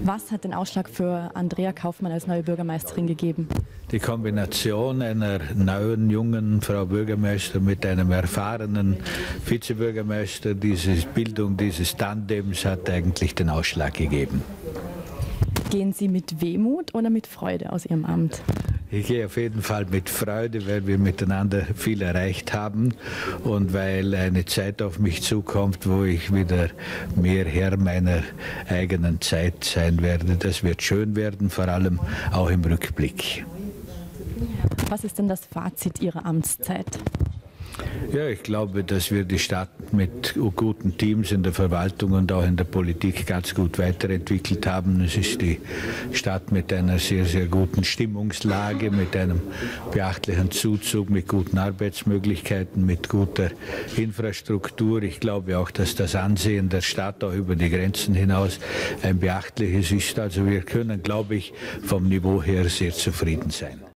Was hat den Ausschlag für Andrea Kaufmann als neue Bürgermeisterin gegeben? Die Kombination einer neuen, jungen Frau Bürgermeister mit einem erfahrenen Vizebürgermeister, diese Bildung dieses Tandems hat eigentlich den Ausschlag gegeben. Gehen Sie mit Wehmut oder mit Freude aus Ihrem Amt? Ich gehe auf jeden Fall mit Freude, weil wir miteinander viel erreicht haben und weil eine Zeit auf mich zukommt, wo ich wieder mehr Herr meiner eigenen Zeit sein werde. Das wird schön werden, vor allem auch im Rückblick. Was ist denn das Fazit Ihrer Amtszeit? Ja, ich glaube, dass wir die Stadt mit guten Teams in der Verwaltung und auch in der Politik ganz gut weiterentwickelt haben. Es ist die Stadt mit einer sehr, sehr guten Stimmungslage, mit einem beachtlichen Zuzug, mit guten Arbeitsmöglichkeiten, mit guter Infrastruktur. Ich glaube auch, dass das Ansehen der Stadt auch über die Grenzen hinaus ein beachtliches ist. Also wir können, glaube ich, vom Niveau her sehr zufrieden sein.